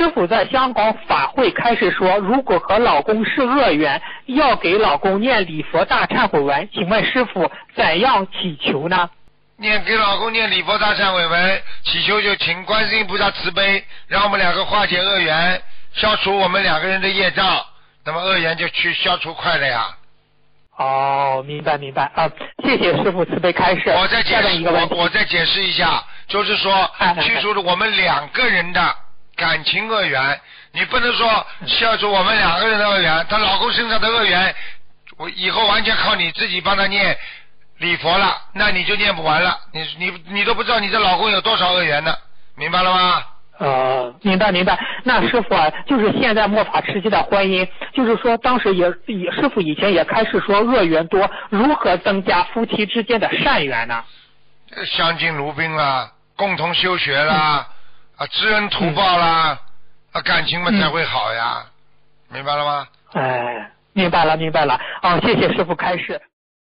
师傅在香港法会开始说，如果和老公是恶缘，要给老公念礼佛大忏悔文，请问师傅怎样祈求呢？ 给老公念礼佛大忏悔文，祈求就请观世音菩萨慈悲，让我们两个化解恶缘，消除我们两个人的业障，那么恶缘就去消除快了呀。 哦，明白啊，谢谢师傅慈悲开示。 我再解释一下，就是说去除了我们两个人的感情恶缘，你不能说消除我们两个人的恶缘，他老公身上的恶缘，我以后完全靠你自己帮他念礼佛了，那你就念不完了，你都不知道你的老公有多少恶缘呢，明白了吗？ 明白。那师傅啊，就是现在末法时期的婚姻，就是说当时师傅以前也开始说恶缘多，如何增加夫妻之间的善缘呢？ 相敬如宾啦，共同修学啦，知恩图报啦，感情嘛才会好呀，明白了吗？ 明白了。谢谢师傅开示。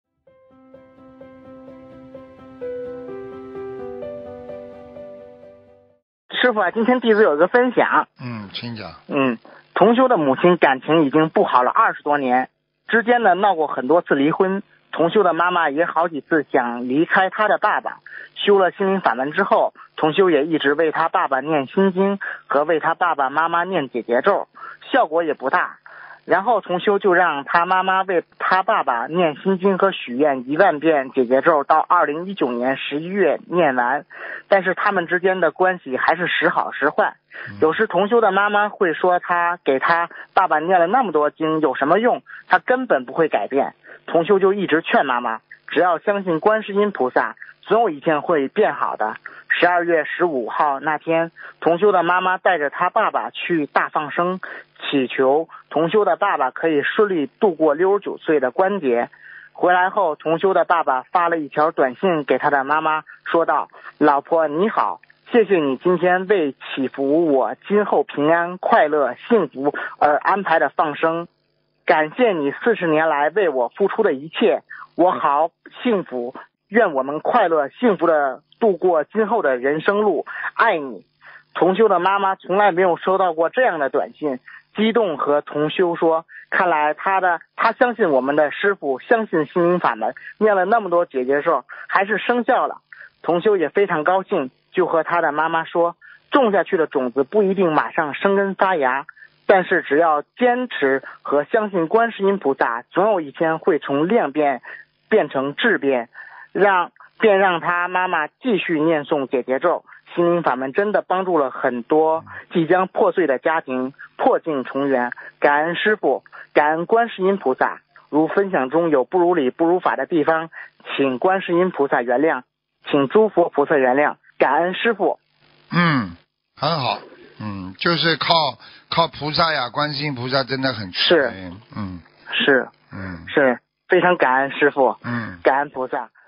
师傅啊，今天弟子有一个分享。 请讲。 同修的母亲感情已经不好了20多年，之间呢闹过很多次离婚。同修的妈妈也好几次想离开他的爸爸，修了心灵法门之后，同修也一直为他爸爸念心经和为他爸爸妈妈念解结咒，效果也不大。然后同修就让他妈妈为他爸爸念心经和许愿10000遍解结咒，到2019年11月念完，但是他们之间的关系还是时好时坏。有时同修的妈妈会说，他给他爸爸念了那么多经有什么用，他根本不会改变。同修就一直劝妈妈，只要相信观世音菩萨，总有一天会变好的。12月15号那天，同修的妈妈带着他爸爸去大放生，祈求同修的爸爸可以顺利度过69岁的关节。回来后，同修的爸爸发了一条短信给他的妈妈，说道：老婆你好，谢谢你今天为祈福我今后平安快乐幸福而安排的放生，感谢你40年来为我付出的一切，我好幸福，愿我们快乐幸福的度过今后的人生路，爱你。同修的妈妈从来没有收到过这样的短信，激动和同修说，看来他相信我们的师父，相信心灵法门，念了那么多解结咒还是生效了。同修也非常高兴，就和他的妈妈说，种下去的种子不一定马上生根发芽，但是只要坚持和相信观世音菩萨，总有一天会从量变变成质变，便让他妈妈继续念诵解结咒。心灵法门真的帮助了很多即将破碎的家庭破镜重圆，感恩师父，感恩观世音菩萨。如分享中有不如理不如法的地方，请观世音菩萨原谅，请诸佛菩萨原谅，感恩师父。 很好。就是靠菩萨呀，观世音菩萨真的很慈悲。 是非常感恩师父，感恩菩萨。